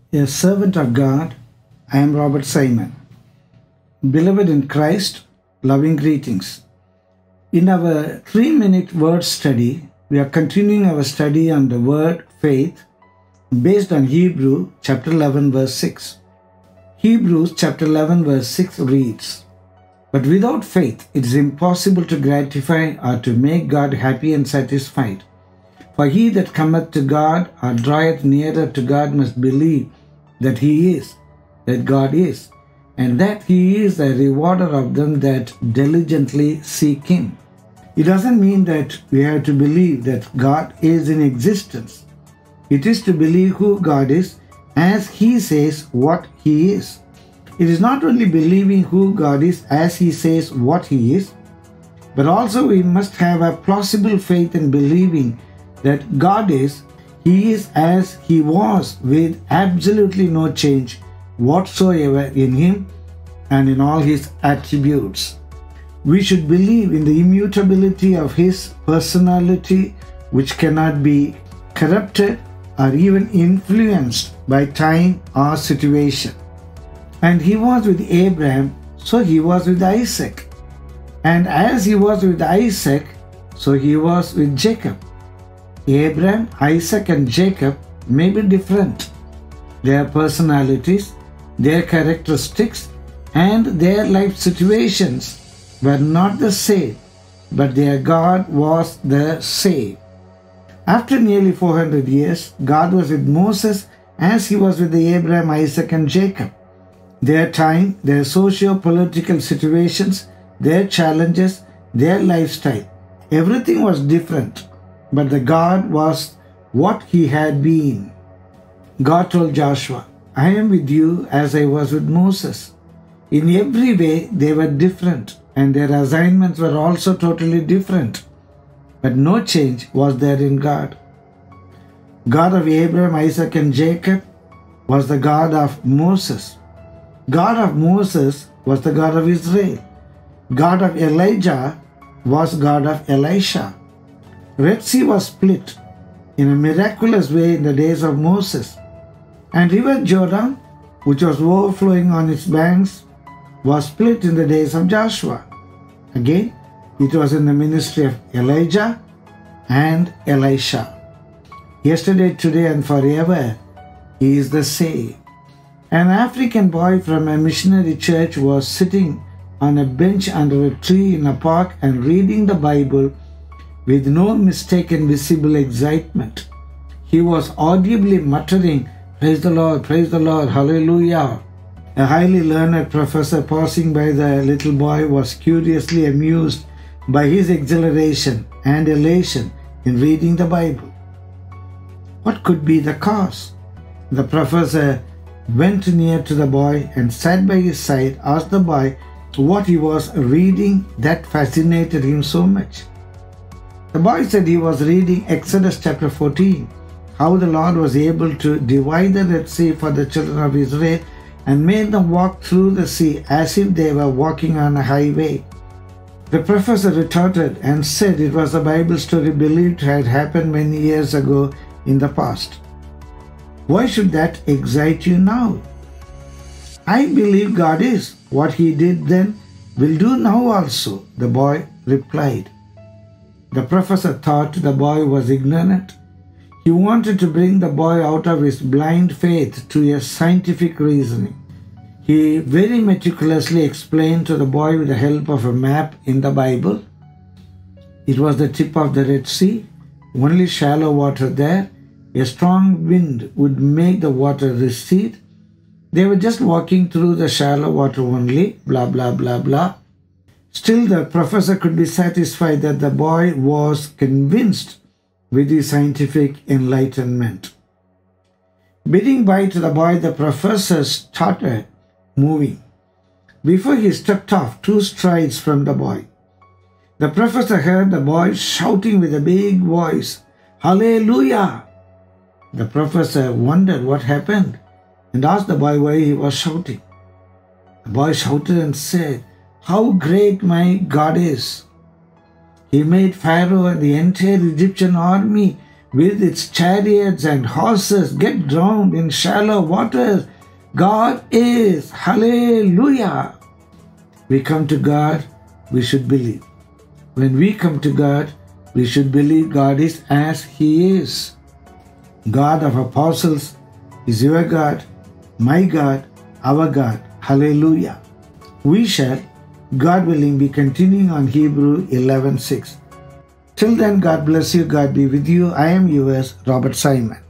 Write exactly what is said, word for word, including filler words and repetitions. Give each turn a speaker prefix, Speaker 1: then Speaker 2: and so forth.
Speaker 1: A servant of God, I am Robert Simon. Beloved in Christ, loving greetings. In our three-minute word study, we are continuing our study on the word faith based on Hebrew chapter eleven verse six. Hebrews chapter eleven verse six reads, "But without faith it is impossible to gratify or to make God happy and satisfied. For he that cometh to God or draweth nearer to God must believe that he is, that God is, and that he is the rewarder of them that diligently seek him." It doesn't mean that we have to believe that God is in existence. It is to believe who God is as he says what he is. It is not only believing who God is as he says what he is, but also we must have a plausible faith in believing that God is, he is as he was, with absolutely no change whatsoever in him and in all his attributes. We should believe in the immutability of his personality, which cannot be corrupted or even influenced by time or situation. And he was with Abraham, so he was with Isaac. And as he was with Isaac, so he was with Jacob. Abraham, Isaac, and Jacob may be different. Their personalities, their characteristics, and their life situations were not the same, but their God was the same. After nearly four hundred years, God was with Moses as he was with Abraham, Isaac, and Jacob. Their time, their socio-political situations, their challenges, their lifestyle, everything was different, but the God was what he had been. God told Joshua, "I am with you as I was with Moses." In every way, they were different, and their assignments were also totally different. But no change was there in God. God of Abraham, Isaac, and Jacob was the God of Moses. God of Moses was the God of Israel. God of Elijah was God of Elisha. Red Sea was split in a miraculous way in the days of Moses. And River Jordan, which was overflowing on its banks, was split in the days of Joshua. Again, it was in the ministry of Elijah and Elisha. Yesterday, today, and forever, he is the same. An African boy from a missionary church was sitting on a bench under a tree in a park and reading the Bible with no mistaken visible excitement. He was audibly muttering, "Praise the Lord, praise the Lord, hallelujah." A highly learned professor passing by the little boy was curiously amused by his exhilaration and elation in reading the Bible. What could be the cause? The professor went near to the boy and sat by his side, asked the boy what he was reading that fascinated him so much. The boy said he was reading Exodus chapter fourteen, how the Lord was able to divide the Red Sea for the children of Israel and made them walk through the sea as if they were walking on a highway. The professor retorted and said it was a Bible story believed had happened many years ago in the past. Why should that excite you now? I believe God is. What he did then will do now also, the boy replied. The professor thought the boy was ignorant. He wanted to bring the boy out of his blind faith to a scientific reasoning. He very meticulously explained to the boy with the help of a map in the Bible. It was the tip of the Red Sea, only shallow water there. A strong wind would make the water recede. They were just walking through the shallow water only, blah, blah, blah, blah. Still, the professor could be satisfied that the boy was convinced with his scientific enlightenment. Bidding bye to the boy, the professor started moving. Before he stepped off two strides from the boy, the professor heard the boy shouting with a big voice, "Hallelujah!" The professor wondered what happened and asked the boy why he was shouting. The boy shouted and said, "How great my God is! He made Pharaoh and the entire Egyptian army with its chariots and horses get drowned in shallow waters. God is. Hallelujah. We come to God, we should believe. When we come to God, we should believe God is as He is. God of apostles is your God, my God, our God. Hallelujah. We shall, God willing, be continuing on Hebrew eleven six. Till then, God bless you. God be with you. I am yours, Robert Simon.